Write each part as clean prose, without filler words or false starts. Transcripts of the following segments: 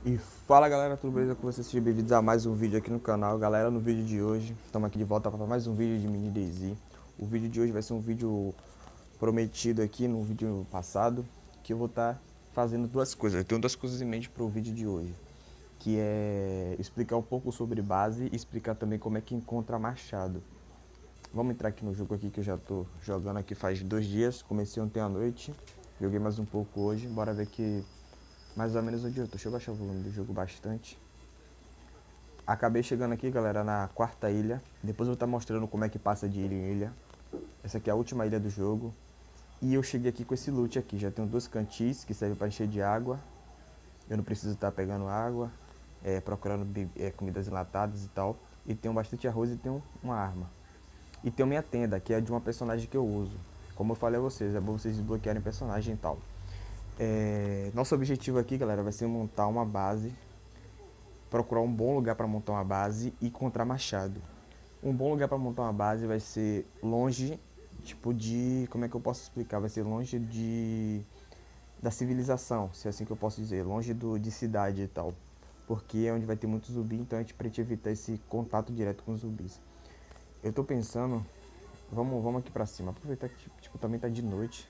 E fala galera, tudo beleza com vocês? Sejam bem-vindos a mais um vídeo aqui no canal. Galera, no vídeo de hoje, estamos aqui de volta para mais um vídeo de Mini DayZ. O vídeo de hoje vai ser um vídeo prometido aqui no vídeo passado, que eu vou estar fazendo duas coisas. Eu tenho duas coisas em mente para o vídeo de hoje, que é explicar um pouco sobre base e explicar também como é que encontra machado. Vamos entrar aqui no jogo aqui que eu já tô jogando aqui faz 2 dias, comecei ontem à noite, joguei mais um pouco hoje, bora ver que mais ou menos onde eu tô. Deixa eu baixar o volume do jogo bastante. Acabei chegando aqui, galera, na quarta ilha. Depois eu vou estar mostrando como é que passa de ilha em ilha. Essa aqui é a última ilha do jogo. E eu cheguei aqui com esse loot aqui. Já tenho 2 cantis que servem para encher de água. Eu não preciso estar pegando água, procurando comidas enlatadas e tal. E tenho bastante arroz e tenho uma arma. E tenho minha tenda, que é de uma personagem que eu uso. Como eu falei a vocês, é bom vocês desbloquearem personagem e tal. Nosso objetivo aqui, galera, vai ser montar uma base, procurar um bom lugar para montar uma base e encontrar machado. Um bom lugar para montar uma base vai ser longe, tipo de, como é que eu posso explicar? Vai ser longe da civilização, se é assim que eu posso dizer, longe de cidade e tal, porque é onde vai ter muito zumbi, então pra gente evitar esse contato direto com os zumbis. Eu tô pensando, vamos aqui pra cima, aproveitar que tipo, também tá de noite.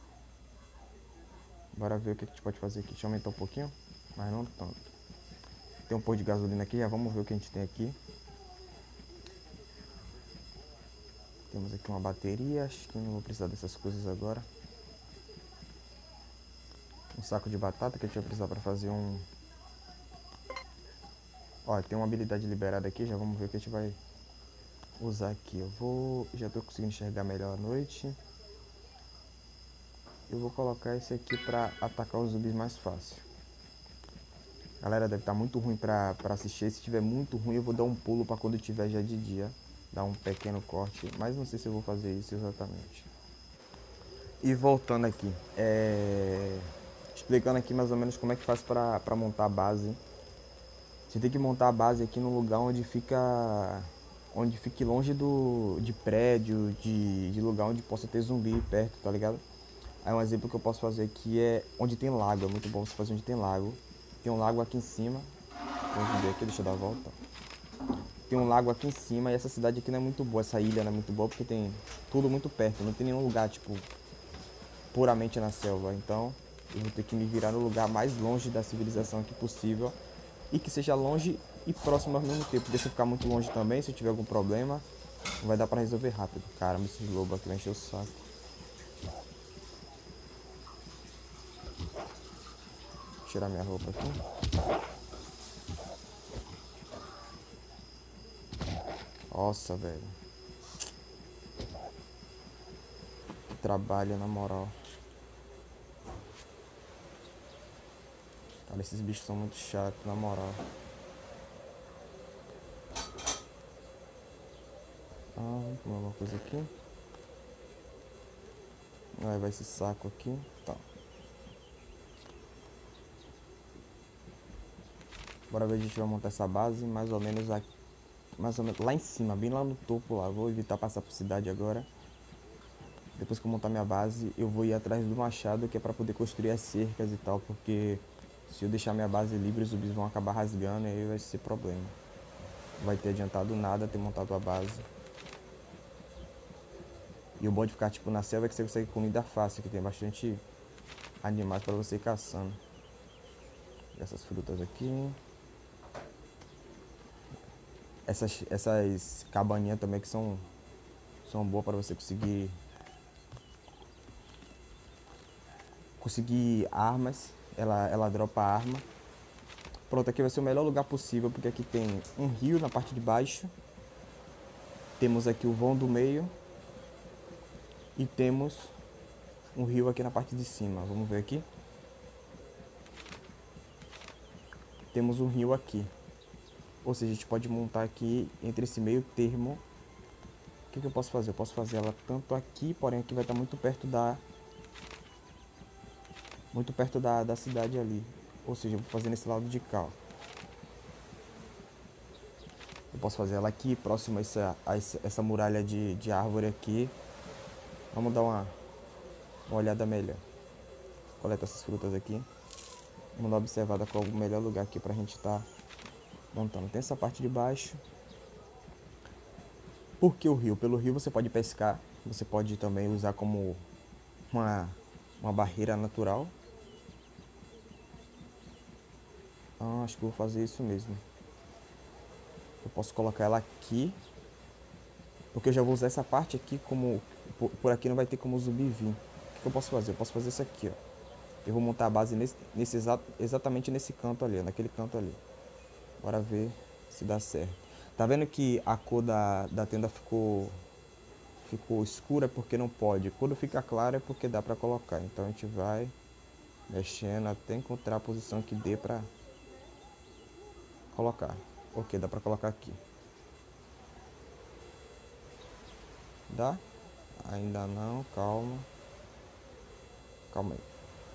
Bora ver o que a gente pode fazer aqui. Deixa eu aumentar um pouquinho, mas não tanto. Tem um pôr de gasolina aqui, já vamos ver o que a gente tem aqui. Temos aqui uma bateria, acho que não vou precisar dessas coisas agora. Um saco de batata que a gente vai precisar para fazer um... Ó, tem uma habilidade liberada aqui, já vamos ver o que a gente vai usar aqui. Já tô conseguindo enxergar melhor à noite. Eu vou colocar esse aqui para atacar os zumbis mais fácil. Galera, deve estar muito ruim para assistir. Se tiver muito ruim, eu vou dar um pulo para quando tiver já de dia. Dar um pequeno corte, mas não sei se eu vou fazer isso exatamente. E voltando aqui, explicando aqui mais ou menos como é que faz para montar a base. Você tem que montar a base aqui num lugar onde fique longe de prédio, de lugar onde possa ter zumbi perto, tá ligado? Aí um exemplo que eu posso fazer aqui é onde tem lago, é muito bom você fazer onde tem lago. Tem um lago aqui em cima, vamos ver aqui, deixa eu dar a volta. Tem um lago aqui em cima e essa cidade aqui não é muito boa, essa ilha não é muito boa porque tem tudo muito perto, não tem nenhum lugar tipo puramente na selva, então eu vou ter que me virar no lugar mais longe da civilização aqui possível e que seja longe e próximo ao mesmo tempo, porque se eu ficar muito longe também, se eu tiver algum problema, não vai dar pra resolver rápido. Caramba, esses lobos aqui vai encher o saco. Vou tirar minha roupa aqui. Nossa, velho. Que trabalho, na moral. Cara, esses bichos são muito chatos, na moral. Vamos comer alguma coisa aqui. Vai esse saco aqui. Tá. Bora ver se a gente vai montar essa base mais ou menos aqui. Mais ou menos lá em cima, bem lá no topo lá. Vou evitar passar por cidade agora. Depois que eu montar minha base, eu vou ir atrás do machado, que é pra poder construir as cercas e tal, porque se eu deixar minha base livre, os zumbis vão acabar rasgando e aí vai ser problema. Não vai ter adiantado nada ter montado a base. E o bom de ficar tipo na selva é que você consegue comida fácil, que tem bastante animais pra você ir caçando. Essas frutas aqui. Essas cabaninhas também que são boas para você conseguir armas. Ela dropa arma. Pronto, aqui vai ser o melhor lugar possível, porque aqui tem um rio na parte de baixo. Temos aqui o vão do meio. E temos um rio aqui na parte de cima. Vamos ver aqui. Temos um rio aqui. Ou seja, a gente pode montar aqui entre esse meio termo. O que eu posso fazer? Eu posso fazer ela tanto aqui, porém aqui vai estar muito perto da cidade ali. Ou seja, eu vou fazer nesse lado de cá, ó. Eu posso fazer ela aqui, próximo a essa muralha de árvore aqui. Vamos dar uma olhada melhor. Coleta essas frutas aqui. Vamos dar uma observada qual é o melhor lugar aqui pra gente estar montando. Tem essa parte de baixo. Por que o rio? Pelo rio você pode pescar. Você pode também usar como uma barreira natural. Ah, acho que eu vou fazer isso mesmo. Eu posso colocar ela aqui. Porque eu já vou usar essa parte aqui como... Por aqui não vai ter como o zumbi vir. O que eu posso fazer? Eu posso fazer isso aqui, ó. Eu vou montar a base exatamente nesse canto ali, naquele canto ali. Bora ver se dá certo. Tá vendo que a cor da tenda ficou escura porque não pode. Quando fica claro é porque dá pra colocar. Então a gente vai mexendo até encontrar a posição que dê pra colocar. Ok, dá pra colocar aqui. Dá? Ainda não, calma. Calma aí.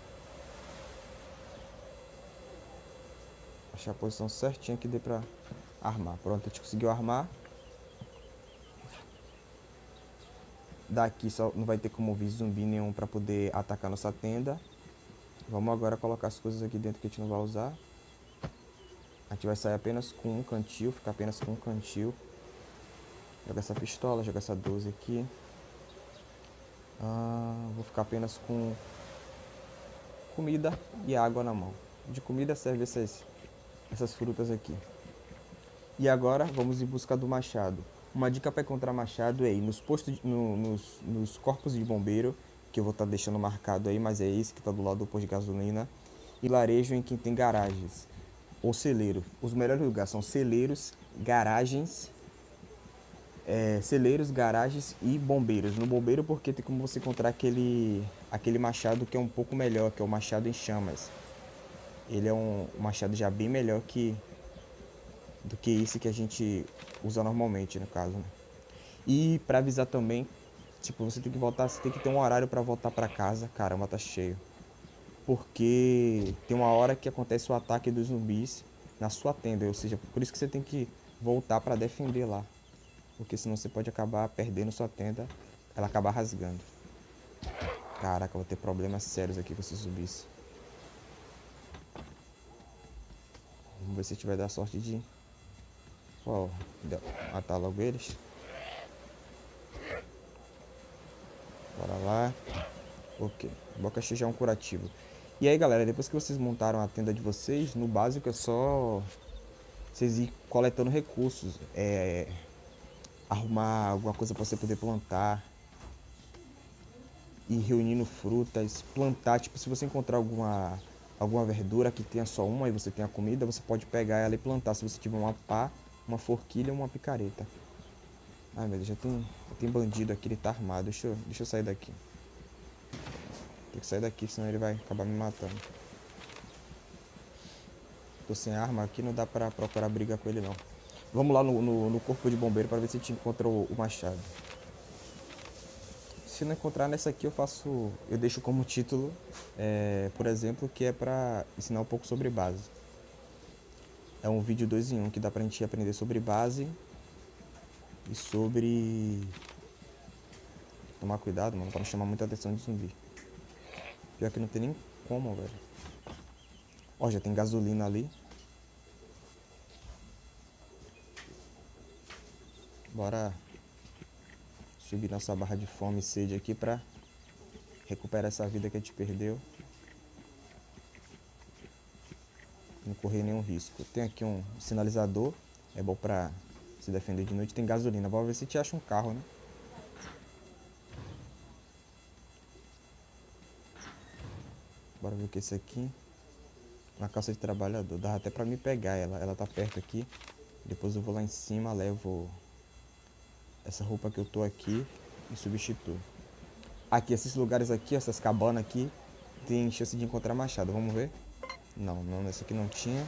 Achar a posição certinha que dê pra armar. Pronto, a gente conseguiu armar. Daqui só não vai ter como vir zumbi nenhum pra poder atacar nossa tenda. Vamos agora colocar as coisas aqui dentro que a gente não vai usar. A gente vai sair apenas com um cantil, ficar apenas com um cantil. Joga essa pistola, joga essa 12 aqui. Vou ficar apenas com comida e água na mão. De comida serve essas frutas aqui. E agora vamos em busca do machado. Uma dica para encontrar machado é ir nos postos, nos corpos de bombeiro, que eu vou estar deixando marcado aí, mas é esse que está do lado do posto de gasolina. E larejo em quem tem garagens ou celeiro. Os melhores lugares são celeiros, garagens, garagens e bombeiros. No bombeiro porque tem como você encontrar aquele machado que é um pouco melhor, que é o machado em chamas. Ele é um machado já bem melhor do que esse que a gente usa normalmente, no caso, né? E pra avisar também, tipo, você tem que voltar, você tem que ter um horário pra voltar pra casa. Caramba, tá cheio. Porque tem uma hora que acontece o ataque dos zumbis na sua tenda, ou seja, por isso que você tem que voltar pra defender lá. Porque senão você pode acabar perdendo sua tenda, ela acabar rasgando. Caraca, eu vou ter problemas sérios aqui com esses zumbis. Vamos ver se a gente vai dar sorte de matar logo eles. Bora lá. Ok, abacaxi já é um curativo. E aí galera, depois que vocês montaram a tenda de vocês, no básico é só vocês ir coletando recursos, arrumar alguma coisa para você poder plantar, ir reunindo frutas, plantar, tipo, se você encontrar alguma verdura que tenha só uma e você tem a comida, você pode pegar ela e plantar, se você tiver uma pá, uma forquilha ou uma picareta. Ai meu Deus, já tem bandido aqui, ele tá armado, deixa eu sair daqui. Tem que sair daqui, senão ele vai acabar me matando. Tô sem arma aqui, não dá pra procurar briga com ele não. Vamos lá no corpo de bombeiro para ver se a gente encontra o machado. Se não encontrar nessa aqui eu deixo como título, por exemplo, que é pra ensinar um pouco sobre base. É um vídeo 2 em 1 que dá pra gente aprender sobre base e sobre tomar cuidado, mano, pra não chamar muita atenção de zumbi. Pior que não tem nem como, velho. Ó, já tem gasolina ali. Bora subir nossa barra de fome e sede aqui pra recuperar essa vida que a gente perdeu. Não correr nenhum risco. Tem aqui um sinalizador, é bom pra se defender de noite. Tem gasolina, bora ver se a gente acha um carro, né? Bora ver o que é isso aqui. Uma calça de trabalhador, dá até pra me pegar ela tá perto aqui. Depois eu vou lá em cima, levo essa roupa que eu tô aqui e substituo. Aqui, esses lugares aqui, essas cabanas aqui, tem chance de encontrar machado, vamos ver? Não, nessa aqui não tinha.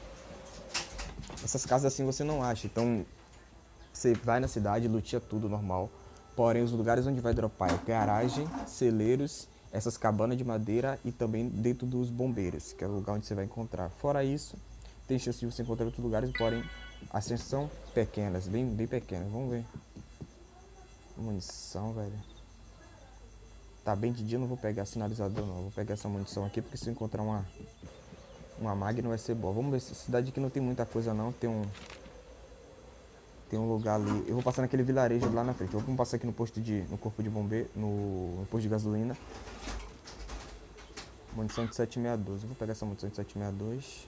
Essas casas assim você não acha, então você vai na cidade, lutia tudo normal. Porém, os lugares onde vai dropar é garagem, celeiros, essas cabanas de madeira e também dentro dos bombeiros, que é o lugar onde você vai encontrar. Fora isso, tem chance de você encontrar outros lugares, porém as chances são pequenas, bem pequenas. Vamos ver. Munição, velho. Tá bem de dia, eu não vou pegar sinalizador não. Vou pegar essa munição aqui porque se eu encontrar Uma Magnum vai ser boa. Vamos ver se essa cidade aqui não tem muita coisa não. Tem um lugar ali. Eu vou passar naquele vilarejo lá na frente. Vamos passar aqui no corpo de bombeiro, no posto de gasolina. Munição de 762. Eu vou pegar essa munição de 762.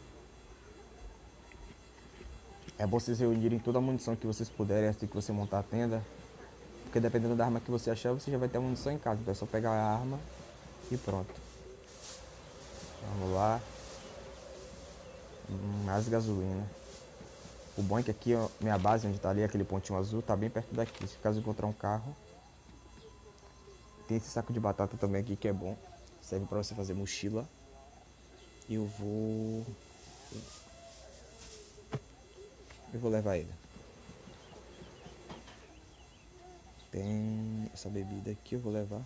É bom vocês reunirem toda a munição que vocês puderem assim que você montar a tenda. Porque dependendo da arma que você achar, você já vai ter a munição em casa. Então é só pegar a arma e pronto. Vamos lá. Mais gasolina. O bom é que aqui, ó, minha base, onde tá ali, aquele pontinho azul, tá bem perto daqui. Se caso encontrar um carro. Tem esse saco de batata também aqui que é bom. Serve pra você fazer mochila. E eu vou levar ele. Tem essa bebida aqui, eu vou levar.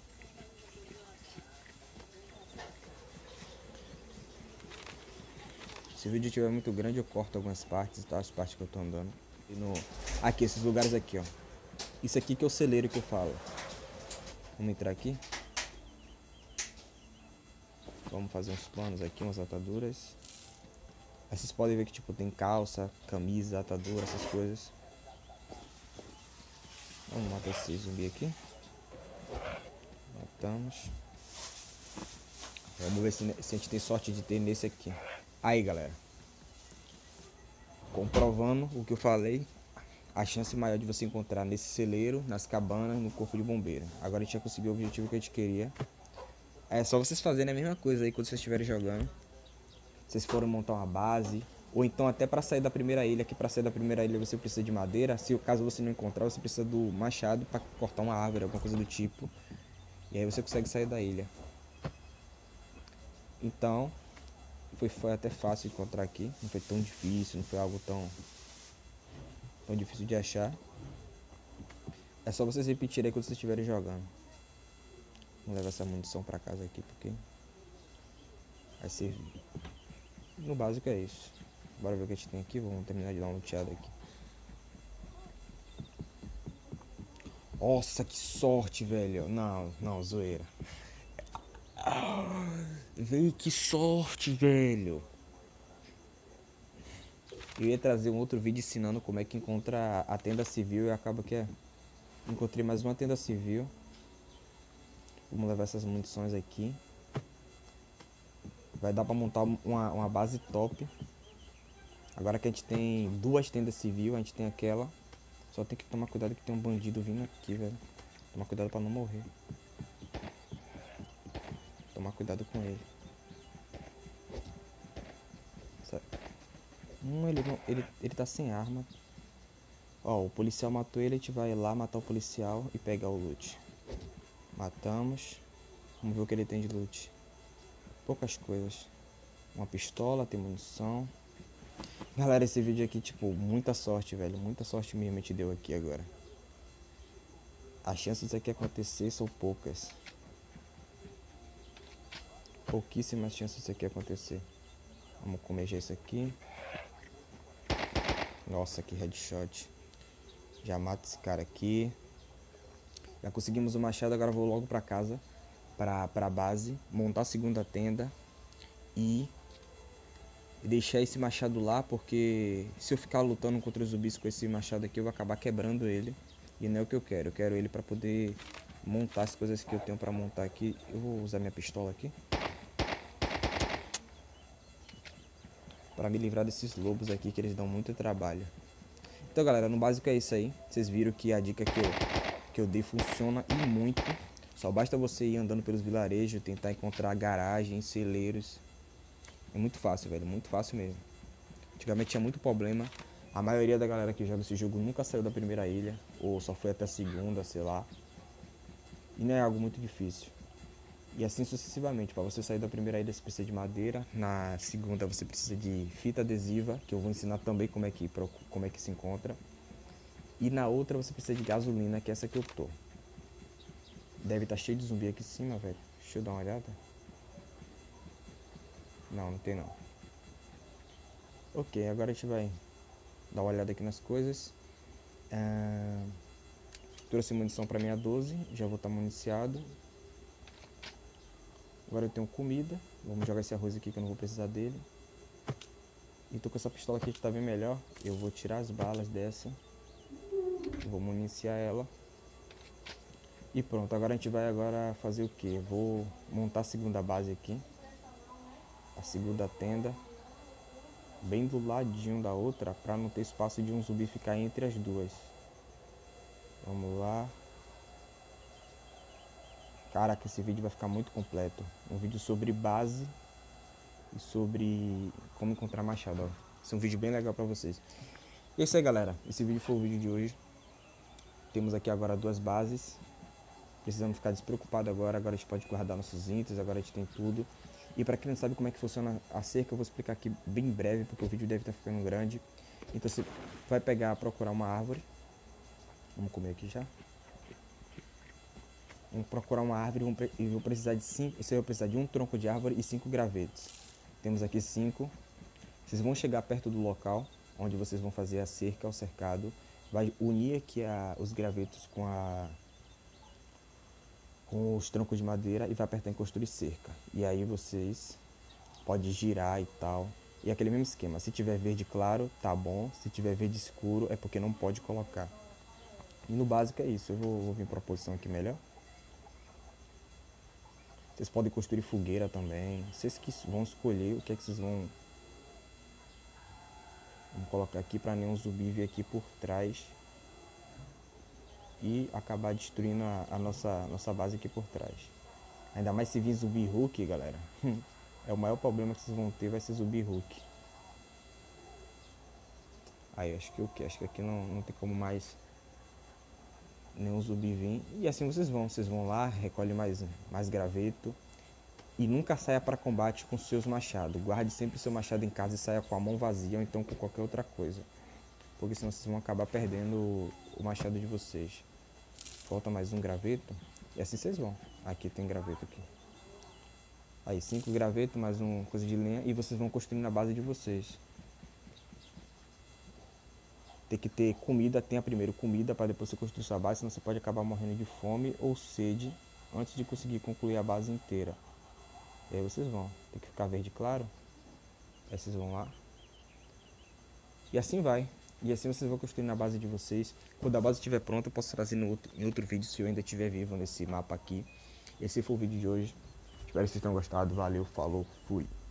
Se o vídeo estiver muito grande, eu corto algumas partes, tá? As partes que eu tô andando. Aqui, esses lugares aqui, ó. Isso aqui que é o celeiro que eu falo. Vamos entrar aqui. Vamos fazer uns planos aqui, umas ataduras. Aí vocês podem ver que tipo tem calça, camisa, atadura, essas coisas. Vamos matar esse zumbi aqui. Matamos. Vamos ver se a gente tem sorte de ter nesse aqui. Aí, galera. Comprovando o que eu falei. A chance maior de você encontrar nesse celeiro, nas cabanas, no corpo de bombeiro. Agora a gente já conseguiu o objetivo que a gente queria. É só vocês fazerem a mesma coisa aí quando vocês estiverem jogando. Vocês forem montar uma base. Ou então até para sair da primeira ilha. Que para sair da primeira ilha você precisa de madeira. Se caso você não encontrar, você precisa do machado para cortar uma árvore, alguma coisa do tipo. E aí você consegue sair da ilha. Então, foi até fácil encontrar aqui. Não foi tão difícil, não foi algo tão difícil de achar. É só vocês repetirem aí quando vocês estiverem jogando. Vou levar essa munição pra casa aqui porque vai servir. No básico é isso. Bora ver o que a gente tem aqui. Vamos terminar de dar uma luteada aqui. Nossa, que sorte, velho. Não, zoeira. Véi, que sorte, velho. Eu ia trazer um outro vídeo ensinando como é que encontra a tenda civil e acaba que encontrei mais uma tenda civil. Vamos levar essas munições aqui. Vai dar pra montar uma base top. Agora que a gente tem duas tendas civil, a gente tem aquela. Só tem que tomar cuidado que tem um bandido vindo aqui, velho. Tomar cuidado pra não morrer. Tomar cuidado com ele. Ele tá sem arma. Ó, o policial matou ele, a gente vai lá matar o policial e pegar o loot. Matamos. Vamos ver o que ele tem de loot. Poucas coisas. Uma pistola, tem munição. Galera, esse vídeo aqui, tipo, muita sorte, velho. Muita sorte mesmo a gente deu aqui agora. As chances disso aqui acontecer são poucas. Pouquíssimas chances disso aqui acontecer. Vamos comer já isso aqui. Nossa, que headshot. Já mata esse cara aqui. Já conseguimos o machado, agora vou logo pra casa. Pra base. Montar a segunda tenda. E deixar esse machado lá, porque se eu ficar lutando contra os zumbis com esse machado aqui, eu vou acabar quebrando ele. E não é o que eu quero. Eu quero ele pra poder montar as coisas que eu tenho pra montar aqui. Eu vou usar minha pistola aqui. Pra me livrar desses lobos aqui, que eles dão muito trabalho. Então, galera, no básico é isso aí. Vocês viram que a dica que eu dei funciona e muito. Só basta você ir andando pelos vilarejos, tentar encontrar garagens, celeiros. É muito fácil, velho. Muito fácil mesmo. Antigamente tinha muito problema. A maioria da galera que joga esse jogo nunca saiu da primeira ilha. Ou só foi até a segunda, sei lá. E não é algo muito difícil. E assim sucessivamente. Para você sair da primeira ilha você precisa de madeira. Na segunda você precisa de fita adesiva, que eu vou ensinar também como é que se encontra. E na outra você precisa de gasolina, que é essa que eu tô. Deve estar cheio de zumbi aqui em cima, velho. Deixa eu dar uma olhada. Não tem não. Ok, agora a gente vai dar uma olhada aqui nas coisas. Trouxe munição pra minha 12, já vou estar municiado. Agora eu tenho comida. Vamos jogar esse arroz aqui que eu não vou precisar dele. E tô com essa pistola aqui que tá bem melhor. Eu vou tirar as balas dessa. Vou municiar ela. E pronto, agora a gente vai agora fazer o que? Vou montar a segunda base aqui. A segunda tenda. Bem do ladinho da outra, pra não ter espaço de um zumbi ficar entre as duas. Vamos lá. Caraca, esse vídeo vai ficar muito completo. Um vídeo sobre base e sobre como encontrar machado, ó. Esse é um vídeo bem legal pra vocês. E é isso aí, galera. Esse vídeo foi o vídeo de hoje. Temos aqui agora duas bases. Precisamos ficar despreocupados agora. Agora a gente pode guardar nossos itens. Agora a gente tem tudo. E para quem não sabe como é que funciona a cerca, eu vou explicar aqui bem breve, porque o vídeo deve estar ficando grande. Então você vai pegar, procurar uma árvore. Vamos comer aqui já. Vamos procurar uma árvore e vou precisar de 5. Você vai precisar de um tronco de árvore e 5 gravetos. Temos aqui 5. Vocês vão chegar perto do local onde vocês vão fazer a cerca, o cercado. Vai unir aqui os gravetos com os troncos de madeira e vai apertar em construir cerca. E aí vocês podem girar e tal. E aquele mesmo esquema, se tiver verde claro, tá bom. Se tiver verde escuro, é porque não pode colocar. E no básico é isso. Eu vou vir para a posição aqui melhor. Vocês podem construir fogueira também. Vocês que vão escolher o que é que vocês vão... Vamos colocar aqui para nenhum zumbi vir aqui por trás e acabar destruindo a nossa base aqui por trás. Ainda mais se vir zumbi Hulk, galera. É o maior problema que vocês vão ter, vai ser zumbi Hulk. Aí, acho que o que? Acho que aqui não tem como mais nenhum zumbi vir. E assim vocês vão lá, recolhem mais graveto. E nunca saia para combate com seus machados. Guarde sempre seu machado em casa e saia com a mão vazia ou então com qualquer outra coisa. Porque senão vocês vão acabar perdendo o machado de vocês. Falta mais um graveto. E assim vocês vão. Aqui tem graveto aqui. Aí 5 gravetos, mais um coisa de lenha. E vocês vão construindo na base de vocês. Tem que ter comida, tenha primeiro comida para depois você construir sua base. Senão você pode acabar morrendo de fome ou sede antes de conseguir concluir a base inteira. E aí vocês vão. Tem que ficar verde claro. Aí vocês vão lá. E assim vai. E assim vocês vão construir na base de vocês. Quando a base estiver pronta, eu posso trazer em outro vídeo, se eu ainda estiver vivo nesse mapa aqui. Esse foi o vídeo de hoje. Espero que vocês tenham gostado. Valeu, falou, fui.